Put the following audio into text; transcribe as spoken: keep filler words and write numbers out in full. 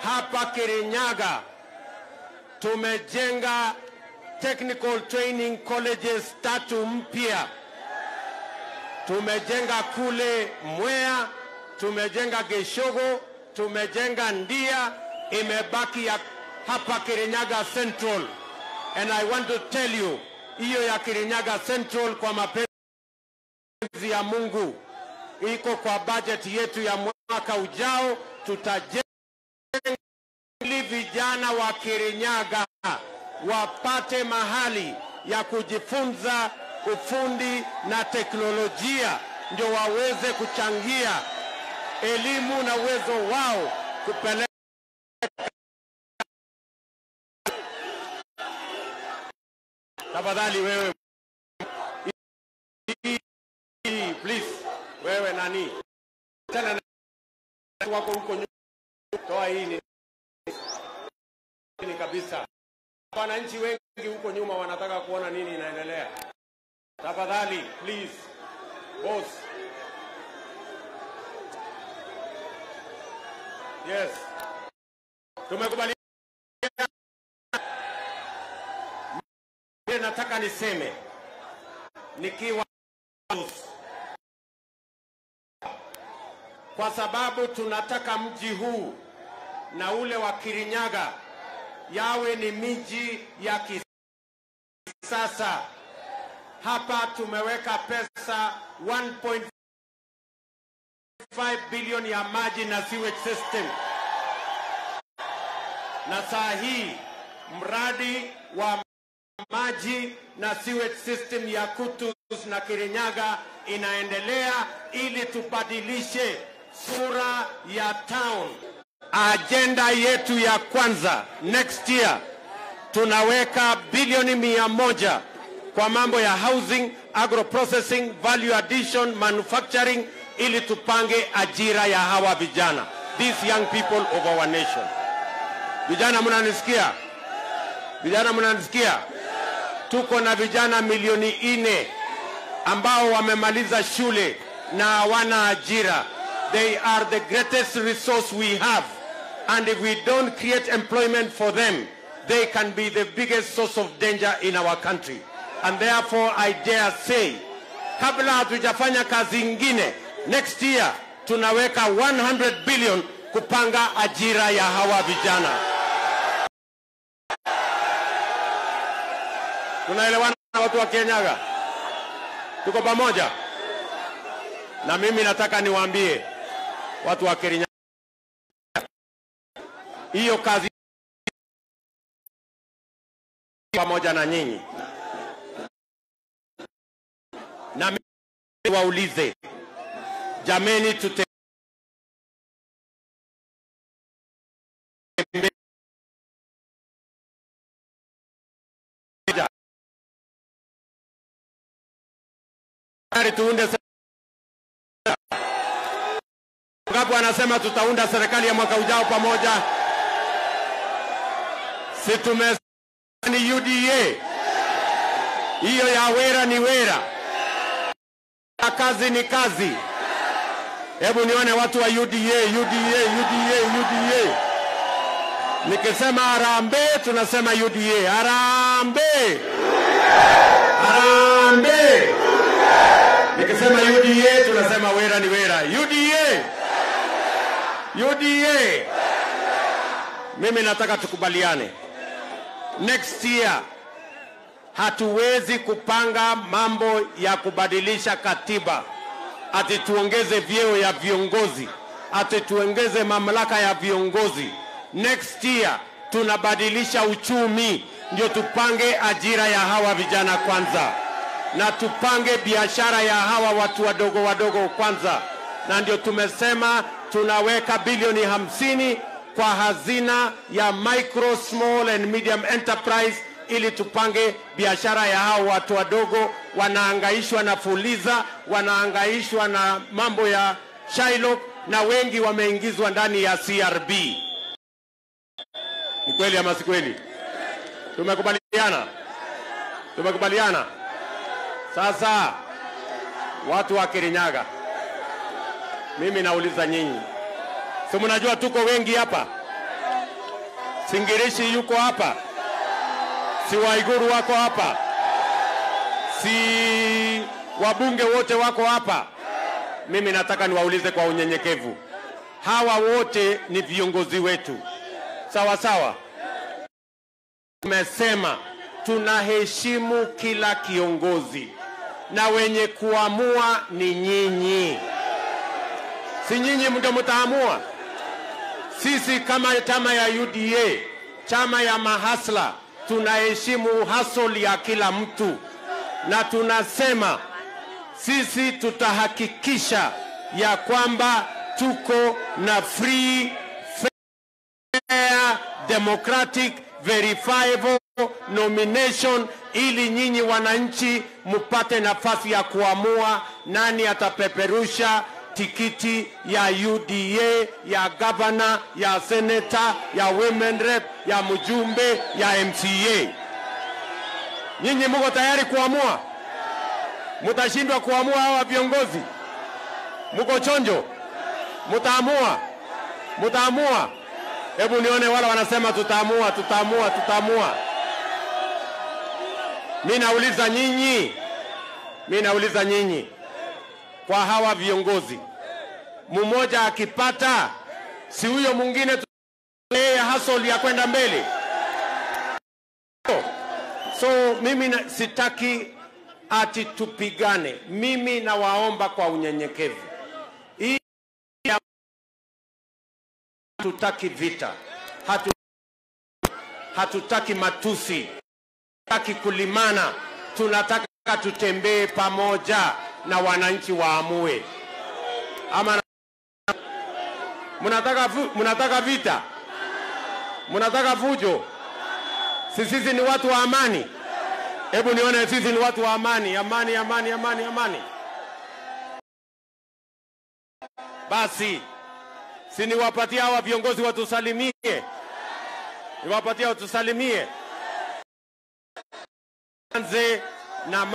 hapa Kirinyaga tumejenga technical training colleges tatu mpya. Tumejenga kule Mwea, tumejenga Geshogo, tumejenga Ndia, imebaki ya hapa Kirinyaga Central. And I want to tell you, hiyo ya Kirinyaga Central kwa mapenzi ya Mungu iko kwa budget yetu ya mwaka ujao. Tutajenga ili vijana wa Kirinyaga wapate mahali ya kujifunza ufundi na teknolojia, ndio waweze kuchangia elimu na uwezo wao kupeleka. Tafadhali wewe, please, wewe nani tena wako huko nyuma, toa hii ni ni kabisa. Wananchi wengi huko nyuma wanataka kuona nini inaendelea. Tafadhali, please, boss. Yes. Tumekubaliana. Nataka niseme nikiwa kwa sababu tunataka mji huu na ule wa Kirinyaga yawe ni miji ya kisasa. Hapa tumeweka pesa one point five billion ya maji na sewage system, na saa hii mradi wa maji na sewage system ya Kutus na Kirinyaga inaendelea ili tubadilishe sura ya town. Agenda yetu ya kwanza next year tunaweka bilioni mia moja kwa mambo ya housing, agro processing, value addition, manufacturing ili tupange ajira ya hawa vijana, these young people of our nation. Vijana mnanisikia? Vijana mnanisikia? Tuko na vijana milioni ine ambao wamemaliza shule na hawana ajira. They are the greatest resource we have, and if we don't create employment for them, they can be the biggest source of danger in our country. And therefore I dare say, kabla hatujafanya kazi ingine, next year tunaweka one hundred billion kupanga ajira ya hawa vijana. Tunaelewana watu wa Kirinyaga? Tuko pamoja? Na mimi nataka niwaambie watu wa Kirinyaga, hiyo kazi pamoja na nyinyi. Na mimi waulize, jameni, tute tuunde ngapi anasema tutaunda serikali ya mwaka ujao pamoja? Si tumesema ni U D A, hiyo ya wera ni wera, kazi ni kazi. Hebu nione watu wa U D A, U D A, U D A, U D A. Nikisema harambee tunasema U D A. Harambee, harambee. Nikisema U D A tunasema wera ni wera. U D A, U D A. Mimi nataka tukubaliane, next year hatuwezi kupanga mambo ya kubadilisha katiba ati tuongeze vyeo ya viongozi, ati tuongeze mamlaka ya viongozi. Next year tunabadilisha uchumi, ndio tupange ajira ya hawa vijana kwanza, na tupange biashara ya hawa watu wadogo wadogo kwanza, na ndio tumesema tunaweka bilioni hamsini kwa hazina ya micro, small and medium enterprise ili tupange biashara ya hao watu wadogo. Wanahangaishwa na Fuliza, wanahangaishwa na mambo ya Shylock, na wengi wameingizwa ndani ya C R B. Ni kweli ama si kweli? Tumekubaliana? Tumekubaliana? Sasa watu wa Kirinyaga, mimi nauliza nyinyi, si mnajua tuko wengi hapa? Singirishi yuko hapa, si Waiguru wako hapa, si wabunge wote wako hapa. Mimi nataka niwaulize kwa unyenyekevu, hawa wote ni viongozi wetu, sawa sawa? Tumesema tunaheshimu kila kiongozi na wenye kuamua ni nyinyi. Si nyinyi ndio mtaamua? Sisi kama chama ya U D A, chama ya mahasla, tunaheshimu hustle ya kila mtu, na tunasema sisi tutahakikisha ya kwamba tuko na free, fair, democratic, verifiable nomination, ili nyinyi wananchi mupate nafasi ya kuamua nani atapeperusha tikiti ya U D A, ya governor, ya senator, ya women rep, ya mjumbe, ya M C A. Nyinyi mko tayari kuamua? Mutashindwa kuamua hawa viongozi? Mko chonjo? Mutaamua? Mutaamua? Hebu nione wala wanasema tutaamua, tutaamua, tutaamua. Mimi nauliza nyinyi, mimi nauliza nyinyi, kwa hawa viongozi, mmoja akipata, si huyo mwingine yeye hustle ya kwenda mbele? So mimi na, sitaki ati tupigane. Mimi nawaomba kwa unyenyekevu, hii hatutaki vita, hatu, hatutaki matusi, hatutaki kulimana. Tunataka tutembee pamoja na wananchi waamue. Ama mnataka mnataka vita? Mnataka fujo? Sisi ni watu wa amani. Hebu nione sisi ni watu wa amani, amani, amani, amani, amani. Basi si niwapatie hawa viongozi watusalimie, niwapatie watusalimie. Anze na